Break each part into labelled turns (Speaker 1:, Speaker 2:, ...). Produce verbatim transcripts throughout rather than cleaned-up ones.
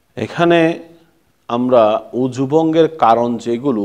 Speaker 1: এখানে আমরা উযুভঙ্গের কারণ যেগুলো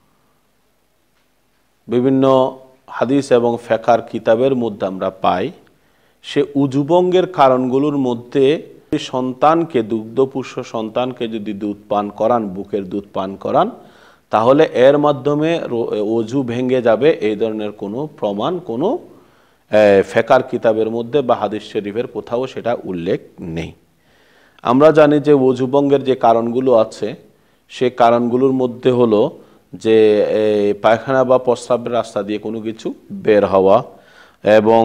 Speaker 1: বিভিন্ন হাদিস এবং ফিকহের কিতাবের মধ্যে আমরা পাই, সে উযুভঙ্গের কারণগুলোর মধ্যে সন্তানকে, দুগ্ধপুষ্য সন্তানকে যদি দুধ পান করান, বুকের দুধ পান করান, তাহলে এর মাধ্যমে ওযু ভেঙে যাবে, এই ধরনের কোনো প্রমাণ কোনো ফিকহের কিতাবের মধ্যে বা হাদিস শরীফের কোথাও সেটা উল্লেখ নেই। আমরা জানি যে ওযুভঙ্গের যে কারণগুলো আছে, সে কারণগুলোর মধ্যে হলো যে পায়খানা বা প্রস্রাবের রাস্তা দিয়ে কোনো কিছু বের হওয়া, এবং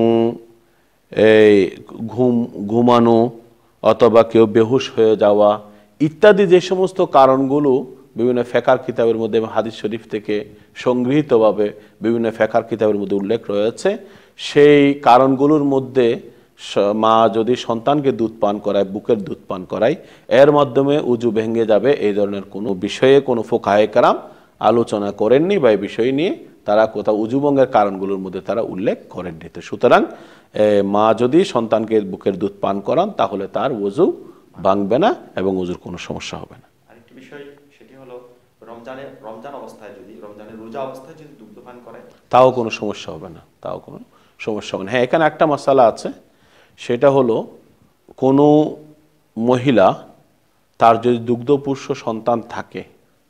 Speaker 1: এই ঘুম ঘুমানো অথবা কেউ বেহুশ হয়ে যাওয়া ইত্যাদি যে সমস্ত কারণগুলো বিভিন্ন ফিকহের কিতাবের মধ্যে এবং হাদিস শরীফ থেকে সংগৃহীতভাবে বিভিন্ন ফিকহের কিতাবের মধ্যে উল্লেখ রয়েছে, সেই কারণগুলোর মধ্যে মা যদি সন্তানকে দুধ পান করায়, বুকের দুধ পান করায়, এর মাধ্যমে উযু ভেঙে যাবে, এই ধরনের কোনো বিষয়ে কোনো ফুকাহায়ে কেরাম আলোচনা করেননি বা এই বিষয় নিয়ে তারা কোথাও উযুভঙ্গের কারণগুলোর মধ্যে তারা উল্লেখ করেননি। তো সুতরাং মা যদি সন্তানকে বুকের দুধ পান করান, তাহলে তার ওযু ভাঙবে না এবং ওযুর কোনো সমস্যা হবে না।
Speaker 2: আরেকটি বিষয়, সেটি হলো রমজানে রমজান অবস্থায় যদি রমজানের রোজা অবস্থায় যদি দুধ পান করে,
Speaker 1: তাও কোনো সমস্যা হবে না, তাও কোনো সমস্যা হবে না। হ্যাঁ, এখানে একটা মাসালা আছে, সেটা হলো কোনো মহিলা তার যদি দুগ্ধপুষ্য সন্তান থাকে,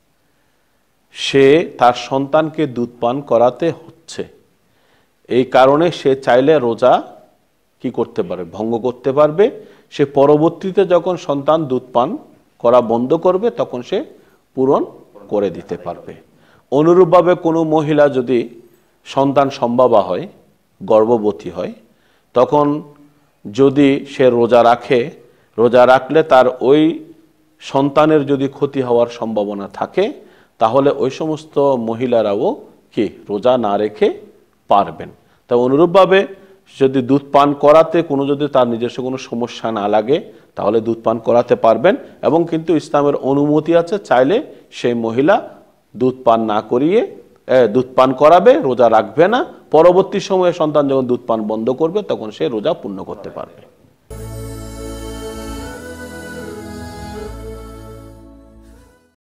Speaker 1: সে তার সন্তানকে দুধ পান করাতে হচ্ছে, এই কারণে সে চাইলে রোজা কি করতে পারে, ভঙ্গ করতে পারবে। সে পরবর্তীতে যখন সন্তান দুধ পান করা বন্ধ করবে, তখন সে পূরণ করে দিতে পারবে। অনুরূপভাবে কোনো মহিলা যদি সন্তান সম্ভবা হয়, গর্ভবতী হয়, তখন যদি সে রোজা রাখে, রোজা রাখলে তার ওই সন্তানের যদি ক্ষতি হওয়ার সম্ভাবনা থাকে, তাহলে ওই সমস্ত মহিলারাও কি রোজা না রেখে পারবেন। তা অনুরূপভাবে যদি দুধ পান করাতে কোনো যদি তার নিজস্ব কোনো সমস্যা না লাগে, তাহলে দুধ পান করাতে পারবেন। এবং কিন্তু ইসলামের অনুমতি আছে, চাইলে সেই মহিলা দুধ পান না করিয়ে দুধ পান করাবে, রোজা রাখবে না, পরবর্তী সময়ে সন্তান যখন দুধ পান বন্ধ করবে, তখন সে রোজা পূর্ণ করতে পারবে।